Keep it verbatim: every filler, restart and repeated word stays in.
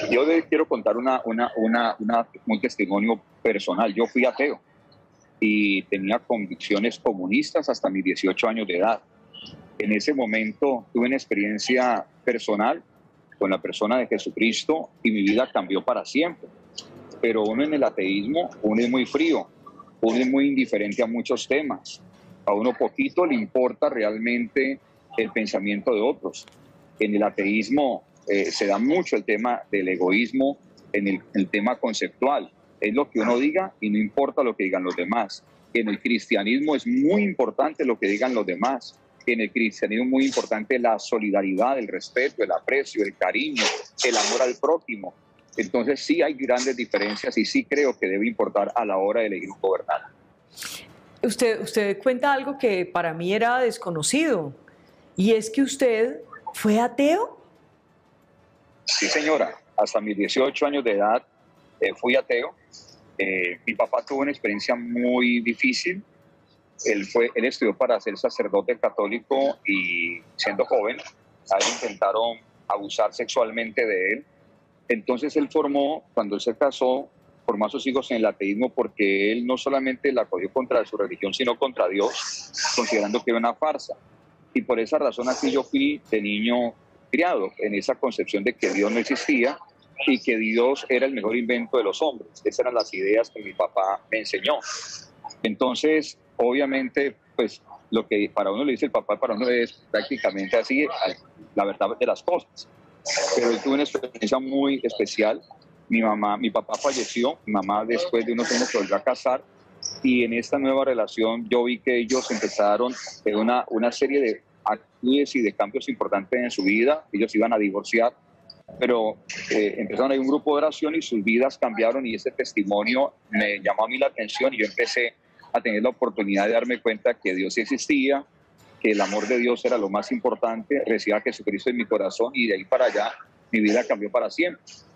Yo les quiero contar una, una, una, una, un testimonio personal. Yo fui ateo y tenía convicciones comunistas hasta mis dieciocho años de edad. En ese momento tuve una experiencia personal con la persona de Jesucristo y mi vida cambió para siempre. Pero uno en el ateísmo, uno es muy frío, uno es muy indiferente a muchos temas. A uno poquito le importa realmente el pensamiento de otros. En el ateísmo eh, se da mucho el tema del egoísmo, en el, el tema conceptual. Es lo que uno diga y no importa lo que digan los demás. En el cristianismo es muy importante lo que digan los demás. En el cristianismo es muy importante la solidaridad, el respeto, el aprecio, el cariño, el amor al prójimo. Entonces sí hay grandes diferencias y sí creo que debe importar a la hora de elegir un gobernante. Usted, usted cuenta algo que para mí era desconocido, y es que usted fue ateo. Sí, señora. Hasta mis dieciocho años de edad eh, fui ateo. Eh, mi papá tuvo una experiencia muy difícil. Él, fue, él estudió para ser sacerdote católico y siendo joven, a él intentaron abusar sexualmente de él. Entonces él formó, cuando él se casó, formó a sus hijos en el ateísmo porque él no solamente la cogió contra su religión, sino contra Dios, considerando que era una farsa. Y por esa razón así yo fui de niño criado en esa concepción de que Dios no existía y que Dios era el mejor invento de los hombres. Esas eran las ideas que mi papá me enseñó. Entonces, obviamente, pues lo que para uno le dice el papá, para uno es prácticamente así, la verdad de las cosas. Pero yo tuve una experiencia muy especial. Mi mamá, mi papá falleció, mi mamá después de unos años se volvió a casar y en esta nueva relación yo vi que ellos empezaron una, una serie de actitudes y de cambios importantes en su vida. Ellos iban a divorciar, pero eh, empezaron a ir un grupo de oración y sus vidas cambiaron y ese testimonio me llamó a mí la atención y yo empecé a tener la oportunidad de darme cuenta que Dios existía, que el amor de Dios era lo más importante, recibí a Jesucristo en mi corazón y de ahí para allá mi vida cambió para siempre.